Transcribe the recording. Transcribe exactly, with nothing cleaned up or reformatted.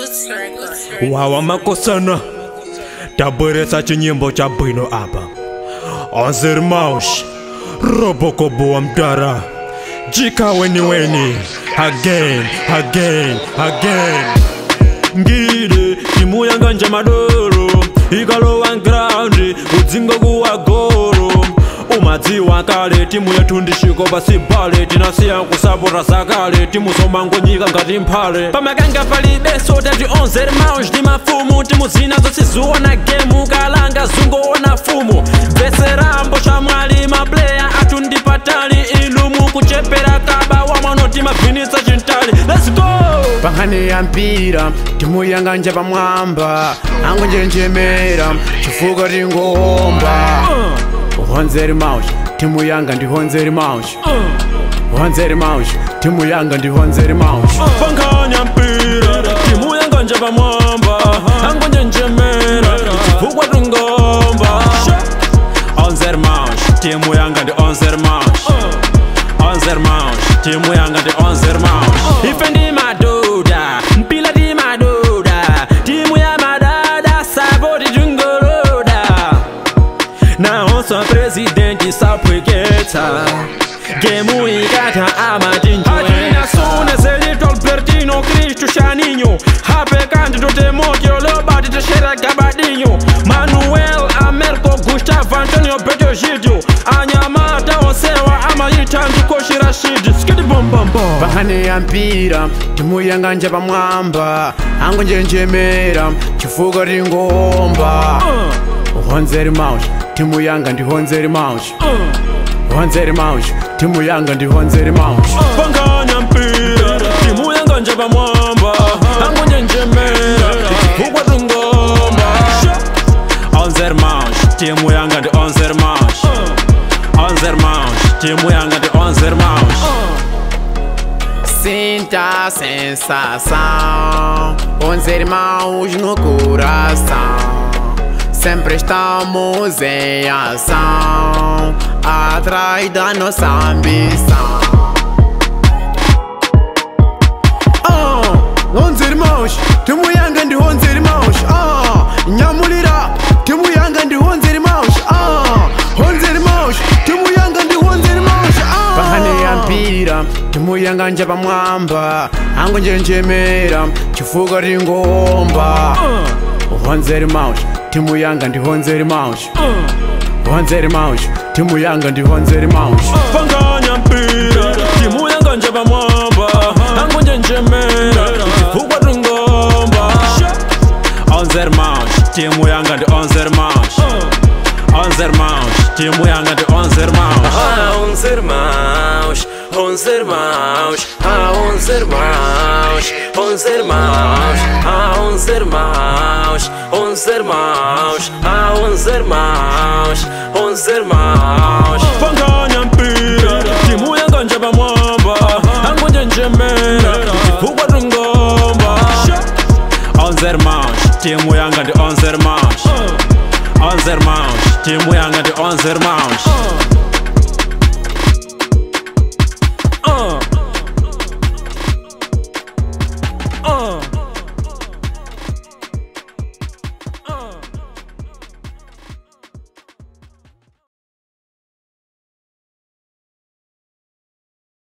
Wawa makosana tabweresa chinyimbo cha bwino apa onze irmãos Robocobo wa mtara jika weni weni again again again ngide timu yanga nja madoro ikalowa ground udzingo kuwa goro umadziwa kale timu yetu ndishiko basi bale tinasiya kusapota zakale timu somangonyika ngati mphale pamakanga palibe sota ti onze irmãos ndi mafumu timu zina zosiziona gemu kalanga zungoona fumu veserambo chamwali mapleya athu ndi patali ilumu kuchepera kaba wamwanoti mabvinitsa chintali let's go pankhani ya mpira timu yanga nja pamwamba angonjenjemera chifukwa tingomba onze irmãos timu yanga ndi onze irmãos onze irmãos timu yanga ndi onze irmãos pankhani ya mpira timu yanga nja pamwamba angonjenjemera chifukwa tingomba onze irmãos timu yanga ndi onze irmãos onze irmãos timu yanga ndi onze irmãos ife ndi madoda mpila ndi madoda timu ya madada saboti tingoloda na onsa presidenti sapweketa gemu ikata amatinjwe atina sune zelito Albertino Cristo Chaninho hape kandi totemokyo lobati teshera gabadinho Manuel Amerco Gustavo Antonio Bedogidio anyamata onsewa amayitandi koshi Rashid skidi bom bom bom pankhani ya mpira timu yanga nja pamwamba angonjenjemera chifukwa tingomba onze irmãos timu yanga ndi onze irmãos onze irmãos timu yanga ndi onze irmãos pankhani ya mpira timu yanga nja pamwamba angonjenjemera chifukwa tingomba onze irmãos timu yanga ndi onze irmãos onze irmãos timu yanga ndi onze irmãos sinta a sensação onze irmãos no coração sempre estamos em ação atrás da nossa ambição. Oh, onze irmãos, timu yanga ndi onze irmãos. Oh, nyamulira, timu yanga ndi onze irmãos. Oh, onze irmãos, timu yanga ndi onze irmãos. Oh, pankhani ya mpira, timu yanga nja pamwamba angonjenjemera chifukwa tingomba. onze irmãos, timu yanga ndi onze irmãos. onze irmãos, timu yanga ndi onze irmãos. pankhani ya mpira timu yanga nja pamwamba angonjenjemera chifukwa tingomba onze irmãos timu yanga ndi onze irmãos onze irmãos timu yanga ndi onze irmãos ah onze irmãos onze irmãos ah onze irmãos onze irmãos ah onze irmãos onze irmãos ah onze irmãos onze irmãos pankhani ya mpira timu yanga nja pamwamba angonjenjemera chifukwa tingomba onze irmãos timu yanga ndi onze irmãos onze irmãos timu yanga ndi onze irmãos